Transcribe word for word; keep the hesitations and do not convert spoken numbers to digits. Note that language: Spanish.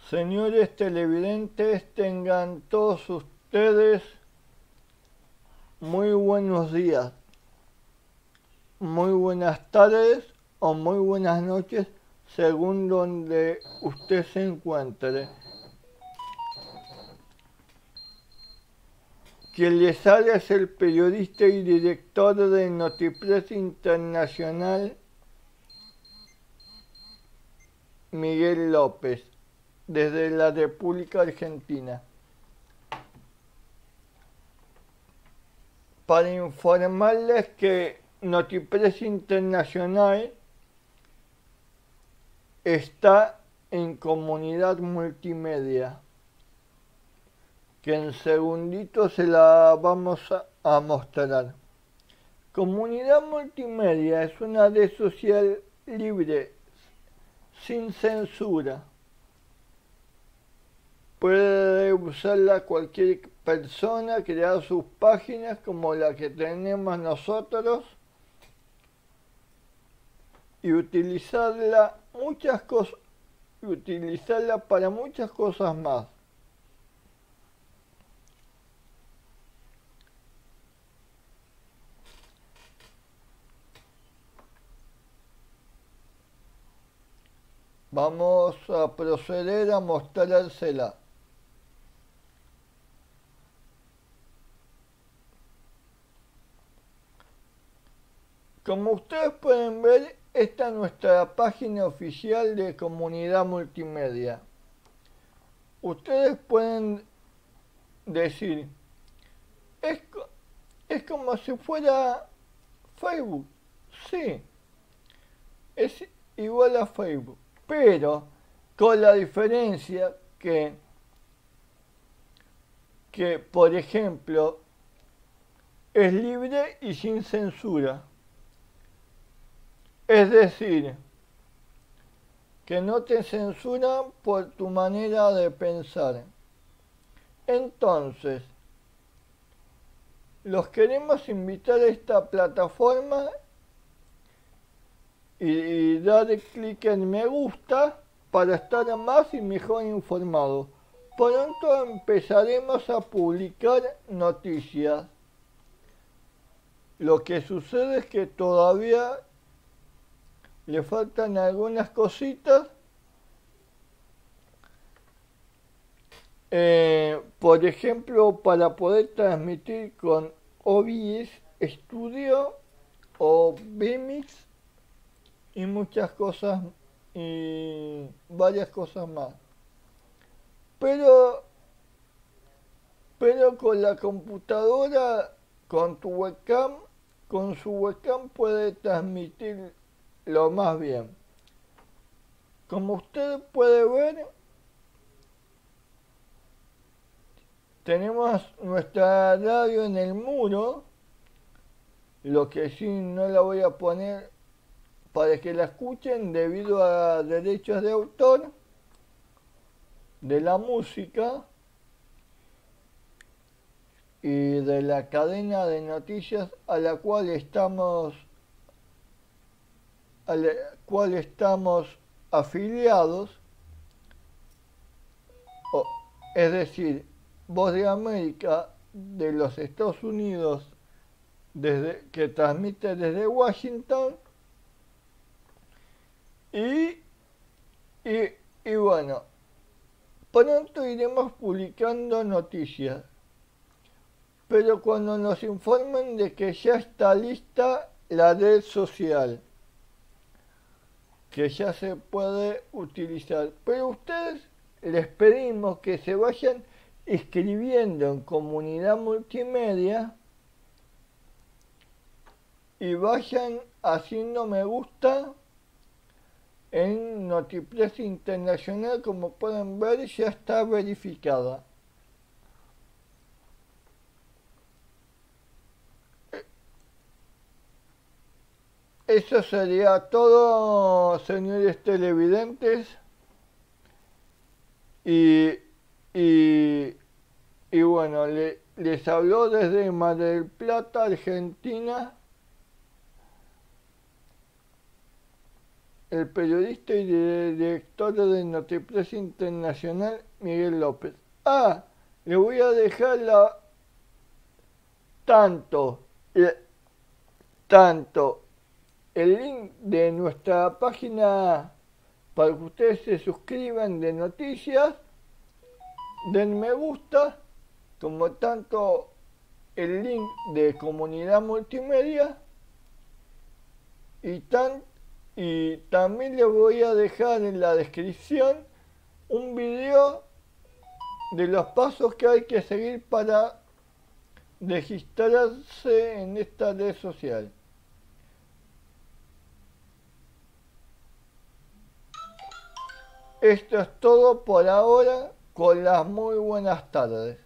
Señores televidentes, tengan todos ustedes muy buenos días, muy buenas tardes o muy buenas noches, según donde usted se encuentre. Quien les habla es el periodista y director de Notipress Internacional, Miguel López, desde la República Argentina, para informarles que Notipress Internacional está en comunidad multimedia, que en segundito se la vamos a, a mostrar. Comunidad multimedia es una red social libre, sin censura. Puede usarla cualquier persona, crear sus páginas como la que tenemos nosotros y utilizarla muchas cosas, utilizarla para muchas cosas más. Vamos a proceder a mostrársela. Como ustedes pueden ver, esta es nuestra página oficial de Comunidad Multimedia. Ustedes pueden decir, es, es como si fuera Facebook. Sí, es igual a Facebook, pero con la diferencia que, que por ejemplo, es libre y sin censura. Es decir, que no te censuran por tu manera de pensar. Entonces, los queremos invitar a esta plataforma y, y dar clic en me gusta para estar más y mejor informados. Pronto empezaremos a publicar noticias. Lo que sucede es que todavía le faltan algunas cositas. Eh, por ejemplo, para poder transmitir con O B S Studio o Vmix y muchas cosas y varias cosas más. Pero, pero con la computadora, con tu webcam, con su webcam puede transmitir lo más bien. Como usted puede ver, tenemos nuestra radio en el muro, lo que sí no la voy a poner para que la escuchen debido a derechos de autor de la música y de la cadena de noticias a la cual estamos a la cual estamos afiliados, o, es decir, Voz de América de los Estados Unidos, desde, que transmite desde Washington, y, y, y bueno, pronto iremos publicando noticias, pero cuando nos informen de que ya está lista la red social, que ya se puede utilizar. Pero ustedes les pedimos que se vayan escribiendo en Comunidad Multimedia y vayan haciendo me gusta en Notipress Internacional. Como pueden ver, ya está verificada. Eso sería todo, señores televidentes, y, y, y bueno, le, les habló desde Mar del Plata, Argentina, el periodista y director de Notipress Internacional, Miguel López. Ah, le voy a dejar la, tanto, el, tanto el link de nuestra página para que ustedes se suscriban de noticias, den me gusta, como tanto el link de comunidad multimedia y, tan, y también les voy a dejar en la descripción un video de los pasos que hay que seguir para registrarse en esta red social. Esto es todo por ahora, con las muy buenas tardes.